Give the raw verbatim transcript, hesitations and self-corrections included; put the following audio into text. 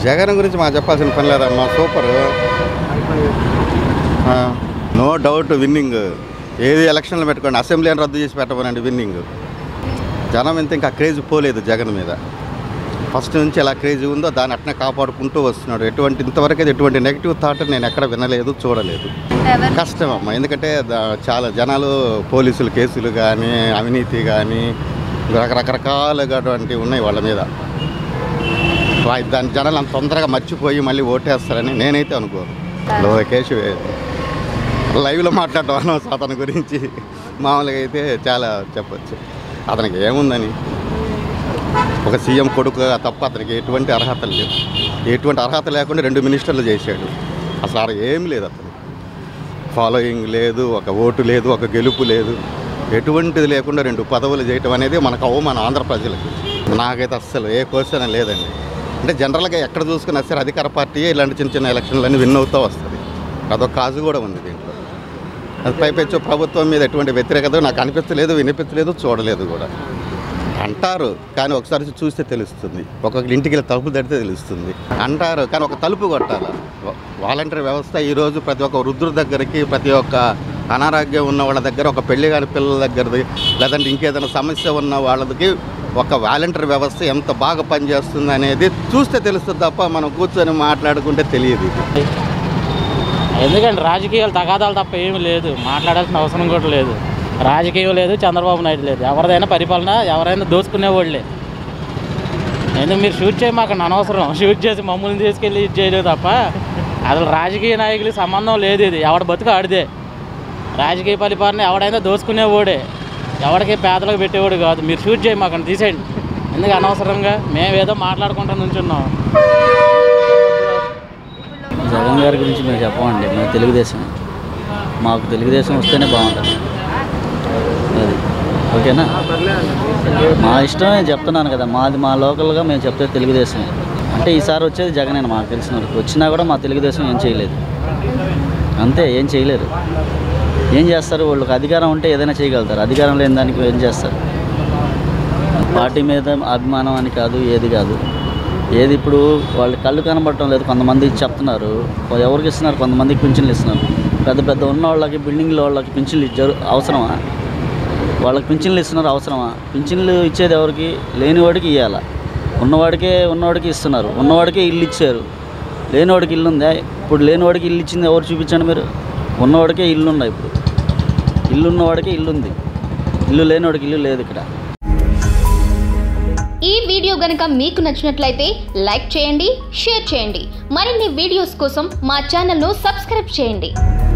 జగన్ గురించి మాకు చెప్పాల్సిన పని లేదమ్మా, సూపర్, నో డౌట్ విన్నింగ్. ఏది ఎలక్షన్లు పెట్టుకోండి, అసెంబ్లీని రద్దు చేసి పెట్టమనండి విన్నింగ్. జనం ఇంత ఇంకా క్రేజ్ పోలేదు జగన్ మీద. ఫస్ట్ నుంచి ఎలా క్రేజ్ ఉందో దాన్ని అట్నే కాపాడుకుంటూ వస్తున్నాడు. ఎటువంటి ఇంతవరకు ఎటువంటి నెగిటివ్ థాట్ నేను ఎక్కడ వినలేదు, చూడలేదు. కష్టం అమ్మ, ఎందుకంటే చాలా జనాలు పోలీసులు కేసులు కానీ అవినీతి కానీ రకరకరకాలుగాటువంటివి ఉన్నాయి వాళ్ళ మీద. దాని జనాలు అంత తొందరగా మర్చిపోయి మళ్ళీ ఓటేస్తారని నేనైతే అనుకోను. లోకేష్ లైవ్లో మాట్లాడటం అనవసరం అతని గురించి. మామూలుగా అయితే చాలా చెప్పచ్చు. అతనికి ఏముందని, ఒక సీఎం కొడుకు తప్ప అతనికి ఎటువంటి అర్హతలు లేవు. ఎటువంటి అర్హత లేకుండా రెండు మినిస్టర్లు చేశాడు. అసలు అలా ఏం లేదు, అతను ఫాలోయింగ్ లేదు, ఒక ఓటు లేదు, ఒక గెలుపు లేదు, ఎటువంటిది లేకుండా రెండు పదవులు చేయటం అనేది మనకు అవమానం ఆంధ్ర ప్రజలకు. నాకైతే అస్సలు ఏ క్వశ్చన్ లేదండి. అంటే జనరల్గా ఎక్కడ చూసుకున్నా సరే అధికార పార్టీ ఇలాంటి చిన్న చిన్న ఎలక్షన్లన్నీ విన్ అవుతూ వస్తుంది. అదొక కాజు కూడా ఉంది దీంట్లో. అది పైపెచ్చు ప్రభుత్వం మీద ఎటువంటి వ్యతిరేకత నాకు అనిపించలేదు, వినిపించలేదు, చూడలేదు కూడా. అంటారు కానీ ఒకసారి చూస్తే తెలుస్తుంది. ఒక్కొక్క ఇంటికి వెళ్ళి తలుపు తడితే తెలుస్తుంది. అంటారు కానీ ఒక తలుపు కొట్టాలి. వాలంటీర్ వ్యవస్థ ఈరోజు ప్రతి ఒక్క వృద్ధుల దగ్గరికి, ప్రతి ఒక్క అనారోగ్యం ఉన్న వాళ్ళ దగ్గర, ఒక పెళ్లి కాని పిల్లల దగ్గరది, లేదంటే ఇంకేదైనా సమస్య ఉన్న వాళ్ళకి ఒక వాలంటీర్ వ్యవస్థ ఎంత బాగా పనిచేస్తుంది అనేది చూస్తే తెలుస్తుంది తప్ప మనం కూర్చొని మాట్లాడుకుంటే తెలియదు. ఎందుకంటే రాజకీయాలు తగాదాలు తప్ప ఏమీ లేదు, మాట్లాడాల్సిన అవసరం కూడా లేదు. రాజకీయం లేదు, చంద్రబాబు నాయుడు లేదు, ఎవరిదైనా పరిపాలన ఎవరైనా దోచుకునేవాళ్ళే. ఎందుకు మీరు షూట్ చేయమాకండి, అనవసరం. షూట్ చేసి మమ్మల్ని తీసుకెళ్ళి ఇది చేయలేదు తప్ప అసలు రాజకీయ నాయకులకి సంబంధం లేదు. ఇది ఎవడ బతుకు ఆడిదే. రాజకీయ పరిపాలన ఎవడైనా దోచుకునేవాడే, ఎవరికి పేదలకు పెట్టేవాడు కాదు. మీరు షూట్ చేయమాకండి, తీసేయండి. ఎందుకు అనవసరంగా మేము ఏదో మాట్లాడుకుంటూ నుంచున్నాం. జగన్ గారి గురించి మేము చెప్పమండి, మేము తెలుగుదేశం. మాకు తెలుగుదేశం వస్తేనే బాగుంటుంది. అది ఓకేనా, మా ఇష్టమే చెప్తున్నాను కదా. మాది మా లోకల్గా మేము చెప్తే తెలుగుదేశం. అంటే ఈసారి వచ్చేది జగనే మాకు తెలిసిన వరకు. వచ్చినా కూడా మా తెలుగుదేశం ఏం చేయలేదు, అంతే. ఏం చేయలేరు. ఏం చేస్తారు? వాళ్ళకి అధికారం ఉంటే ఏదైనా చేయగలుగుతారు, అధికారం లేని దానికి ఏం చేస్తారు? పార్టీ మీద అభిమానం అని కాదు, ఏది కాదు. ఏది ఇప్పుడు వాళ్ళ కళ్ళు కనబడటం లేదు. కొంతమంది చెప్తున్నారు, ఎవరికి ఇస్తున్నారు? కొంతమందికి పింఛన్లు ఇస్తున్నారు. పెద్ద పెద్ద ఉన్న వాళ్ళకి, బిల్డింగ్ల వాళ్ళకి పింఛన్లు ఇచ్చారు. అవసరమా? వాళ్ళకి పింఛన్లు ఇస్తున్నారు, అవసరమా? పింఛన్లు ఇచ్చేది ఎవరికి? లేనివాడికి ఇవ్వాలా. ఉన్నవాడికే ఉన్నవాడికి ఇస్తున్నారు. ఉన్నవాడికే ఇల్లు ఇచ్చారు, లేనివాడికి ఇల్లు ఉందా? ఇప్పుడు లేనివాడికి ఇల్లు ఇచ్చింది ఎవరు చూపించండి మీరు. ఉన్నవాడికే ఇల్లు ఉన్నాయి. ఇప్పుడు ఇల్లు ఉన్నవాడికే ఇల్లు ఉంది, ఇల్లు లేనివాడికి ఇల్లు లేదు ఇక్కడ. ఈ వీడియో గనుక మీకు నచ్చినట్లయితే లైక్ చేయండి, షేర్ చేయండి. మరిన్ని వీడియోస్ కోసం మా ఛానల్ను సబ్స్క్రైబ్ చేయండి.